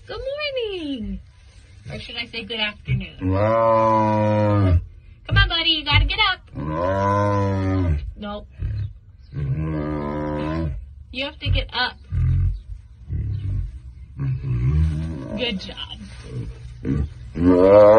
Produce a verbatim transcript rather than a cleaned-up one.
Good morning. Or should I say good afternoon? No. Come on, buddy. You gotta get up. No. Nope. No. You have to get up. Good job. No.